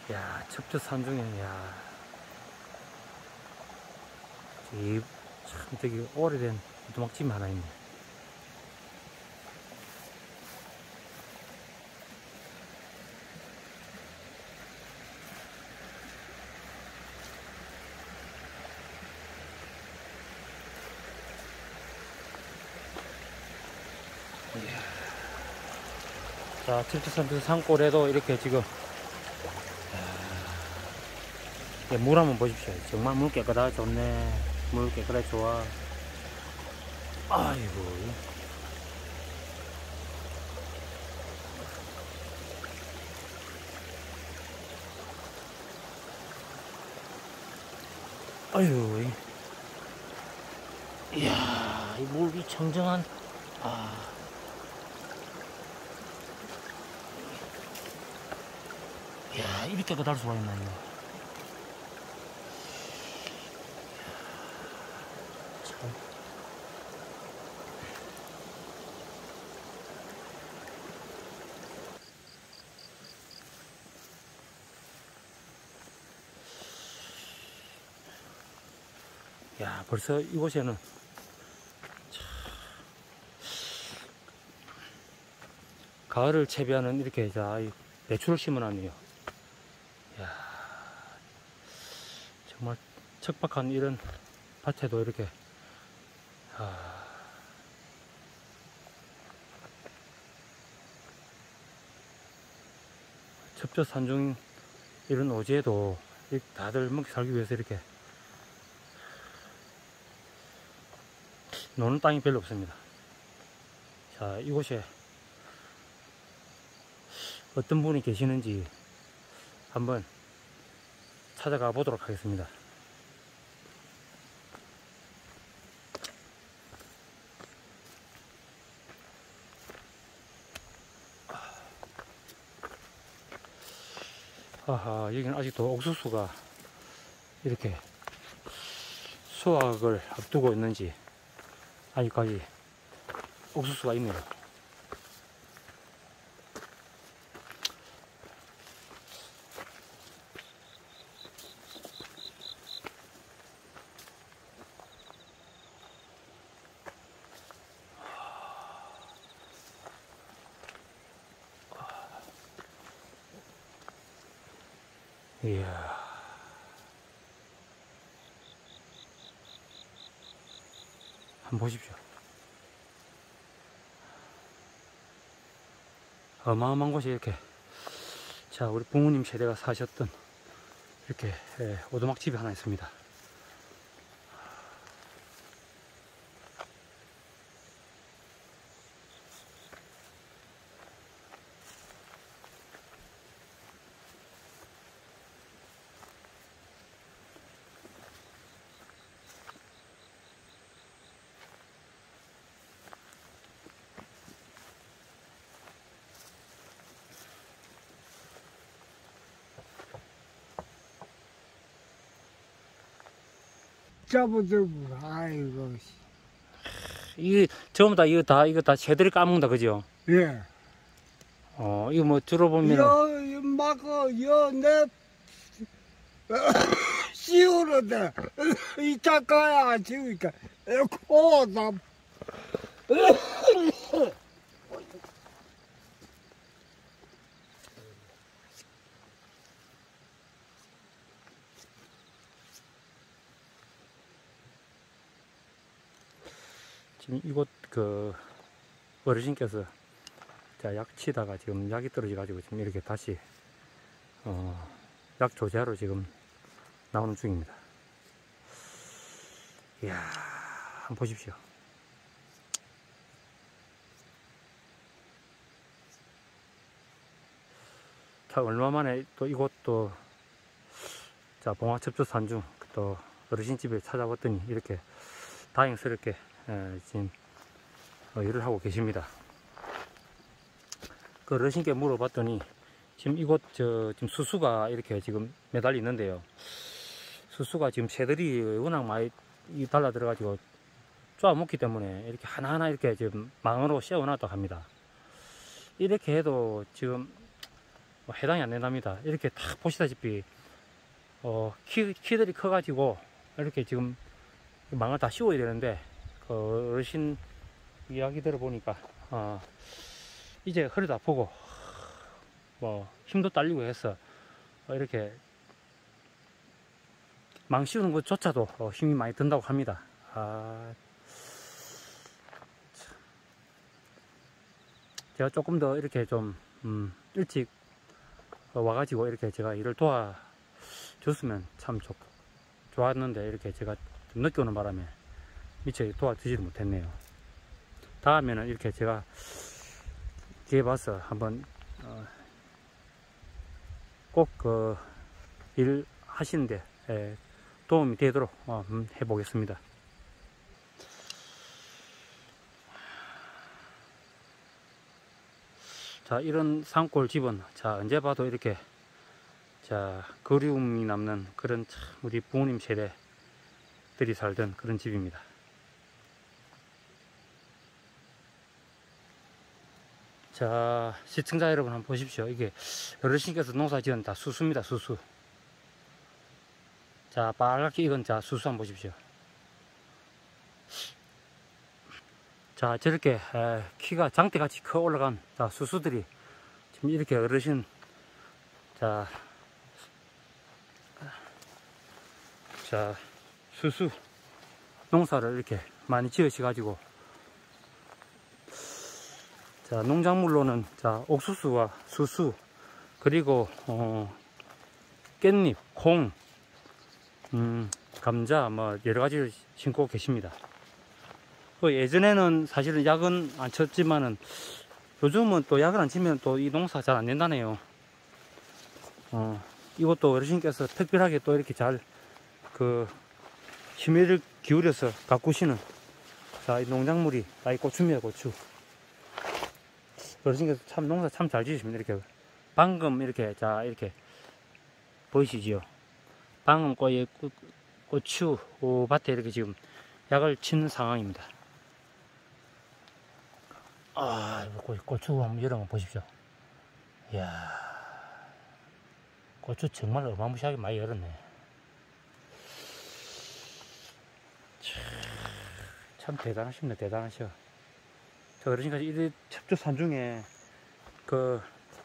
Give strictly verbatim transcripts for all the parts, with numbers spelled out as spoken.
야, 첩저 산중에, 야, 이, 참, 저기, 오래된 오두막집 하나 있네. 자, 첩저 산중 산골에도 이렇게 지금, 야, 물 한번 보십시오. 정말 물 깨끗하, 좋네. 물 깨끗해, 좋아. 아이고. 아유, 이야, 이 물이 청정한, 아. 이야, 이렇게 깨끗할 수가 있나, 이거. 참. 야, 벌써 이곳에는 가을을 채비하는 이렇게 자 배추를 심어놨네요. 야, 정말 척박한 이런 밭에도 이렇게 아, 첩저 산중 이런 오지에도 다들 먹기 살기 위해서 이렇게 노는 땅이 별로 없습니다. 자, 이곳에 어떤 분이 계시는지 한번 찾아가 보도록 하겠습니다. 아하, 여기는 아직도 옥수수가 이렇게 수확을 앞두고 있는지 아직까지 옥수수가 있네요. 이야, 한번 보십시오. 어마어마한 곳이 이렇게, 자, 우리 부모님 세대가 사셨던 이렇게 예, 오두막집이 하나 있습니다. 잡아들고, 아이고. 이게 전부 다 이거 다 이거 다 새들이 까먹는다, 그죠? 예. 어, 이거 뭐 들어보면은 여, 막, 여, 내, 씨우르다. 이 작가야, 지금, 코, 나. 지금 이곳 그 어르신께서 자, 약 치다가 지금 약이 떨어져 가지고 지금 이렇게 다시 어, 약 조제하러 지금 나오는 중입니다. 이야, 한번 보십시오. 자, 얼마 만에 또 이곳도 자, 봉화 첩저 산중 또 어르신집에 찾아봤더니 이렇게 다행스럽게 에, 지금 어, 일을 하고 계십니다. 그 어르신께 물어봤더니 지금 이곳 저 지금 수수가 이렇게 지금 매달려 있는데요. 수수가 지금 새들이 워낙 많이 달라 들어가지고 쪼아먹기 때문에 이렇게 하나하나 이렇게 지금 망으로 씌워놨다고 합니다. 이렇게 해도 지금 뭐 해당이 안 된답니다. 이렇게 딱 보시다시피 어, 키, 키들이 커가지고 이렇게 지금 망을 다 씌워야 되는데 그 어르신 이야기 들어보니까 어, 이제 허리도 아프고 뭐 힘도 딸리고 해서 어, 이렇게 망 씌우는 것조차도 어, 힘이 많이 든다고 합니다. 아, 제가 조금 더 이렇게 좀 음, 일찍 와가지고 이렇게 제가 일을 도와줬으면 참 좋, 좋았는데 이렇게 제가 좀 늦게 오는 바람에 미처 도와주지를 못했네요. 다음에는 이렇게 제가 기회 봐서 한번 어, 꼭 그 일 하시는데 예, 도움이 되도록 어, 음, 해보겠습니다. 자, 이런 산골 집은 자 언제 봐도 이렇게 자 그리움이 남는 그런 참 우리 부모님 세대들이 살던 그런 집입니다. 자, 시청자 여러분 한번 보십시오. 이게 어르신께서 농사 지은 다 수수입니다. 수수. 자, 빨갛게 익은 자 수수 한번 보십시오. 자, 저렇게 에, 키가 장대같이 커 올라간 자 수수들이 지금 이렇게 어르신 자, 자 수수 농사를 이렇게 많이 지으시 가지고 자 농작물로는 자 옥수수와 수수 그리고 어, 깻잎, 콩, 음, 감자 뭐 여러 가지를 심고 계십니다. 그 예전에는 사실은 약은 안 쳤지만은 요즘은 또 약을 안 치면 또 이 농사 잘 안 된다네요. 어, 이것도 어르신께서 특별하게 또 이렇게 잘 그 심혈을 기울여서 가꾸시는 자, 이 농작물이 아, 이 고추입니다. 고추. 어르신께서 참 농사 참 잘 지으십니다. 이렇게 방금 이렇게 자 이렇게 보이시지요? 방금 거의 고추 밭에 이렇게 지금 약을 치는 상황입니다. 아, 고추 한번 열어 한번 보십시오. 이야, 고추 정말 어마무시하게 많이 열었네. 참 대단하십니다. 대단하셔. 저 어르신까지 이 첩주산중에 그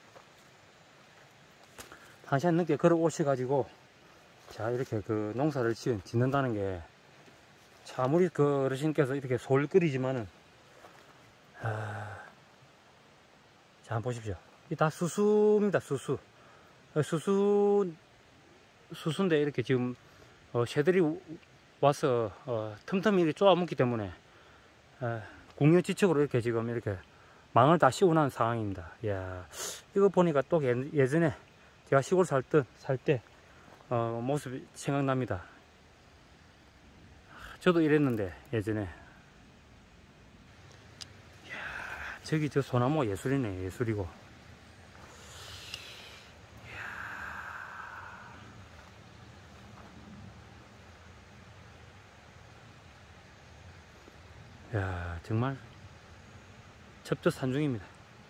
한 시간 넘게 걸어 오셔가지고 자 이렇게 그 농사를 지은, 짓는다는 게 참 아무리 그 어르신께서 이렇게 솔 끓이지만은 아, 자 한번 보십시오. 이 다 수수입니다. 수수. 수수 수수인데 이렇게 지금 어, 새들이 와서 어, 틈틈이 이렇게 쪼아먹기 때문에 어, 공유지축으로 이렇게 지금 이렇게 망을 다 씌워놓은 상황입니다. 이야, 이거 보니까 또 예, 예전에 제가 시골 살 때 살 때 어, 모습이 생각납니다. 저도 이랬는데 예전에. 이야, 저기 저 소나무 예술이네. 예술이고. 야, 정말 첩저산중입니다.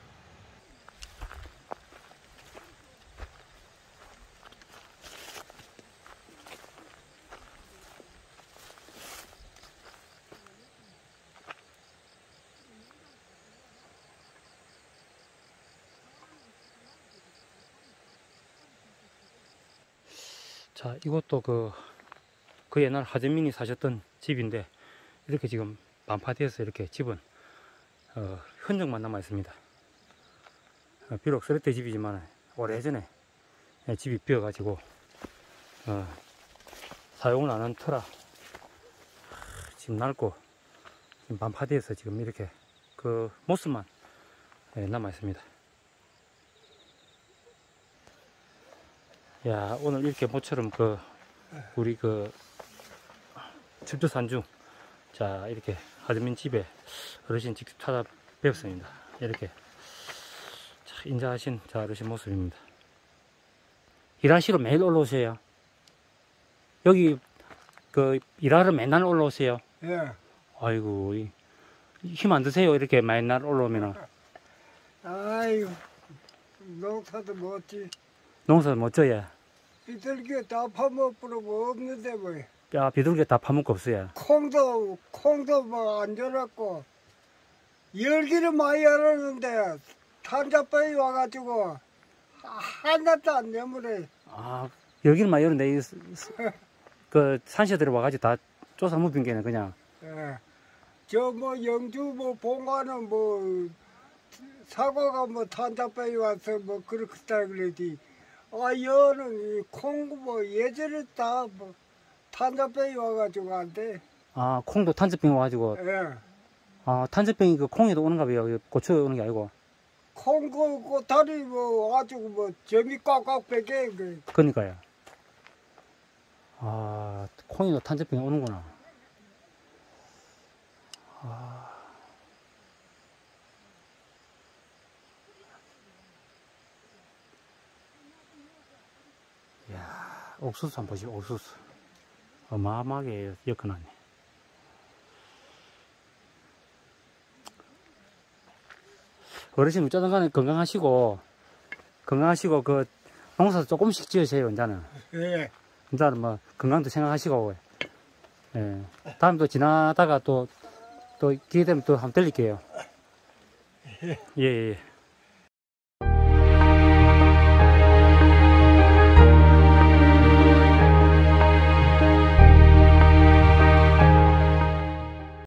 자, 이것도 그, 그 옛날 하재민이 사셨던 집인데 이렇게 지금 반파되어서 이렇게 집은 어, 흔적만 남아 있습니다. 어, 비록 쓰레기 집이지만 오래전에 집이 비어가지고 어, 사용을 안 한 터라 지금 낡고 지금 반파되어서 지금 이렇게 그 모습만 예, 남아 있습니다. 야, 오늘 이렇게 모처럼 그 우리 그 첩저산중 자 이렇게 하재민 집에 어르신 직접 찾아뵙습니다. 이렇게 자, 인자하신 자 어르신 모습입니다. 일하시러 매일 올라오세요? 여기 그 일하러 맨날 올라오세요? 예. 아이고 힘 안 드세요? 이렇게 맨날 올라오면은. 아이고, 농사도 못지. 농사 못 져예. 비둘기 다 파먹으러 뭐 없는데 뭐. 야, 비둘기 다 파먹고 없어요. 콩도 콩도 뭐 안 절었고 열기를 많이 열었는데 탄자병이 와가지고 하나도 안 내물에. 아, 여기는 막 이런데, 이, 그, 산시들이 와가지고 다 쫓아 묵힌 게는 그냥. 예. 저 뭐 영주 뭐 봉화는 뭐 사과가 뭐 탄자병이 와서 뭐 그렇다 그러지. 아 여는 콩 뭐 예전에 다 뭐 탄자병이 와가지고 안 돼. 아, 콩도 탄저병 와가지고. 예. 아, 탄저병이 그 콩에도 오는가 봐요. 고추에 오는 게 아니고. 콩, 그, 그, 다리, 뭐, 아주, 뭐, 점이 꽉꽉 빼게, 그. 그러니까요. 아, 콩에도 탄저병이 오는구나. 아. 이야, 옥수수 한번 보시오, 옥수수. 어마어마하게 엮어놨네. 어르신 어쩌든 간에 건강하시고, 건강하시고, 그, 농사 조금씩 지으세요, 이제는. 예. 이제는 뭐, 건강도 생각하시고, 예. 다음에 또 지나다가 또, 또 기회 되면 또 한번 들릴게요. 예, 예.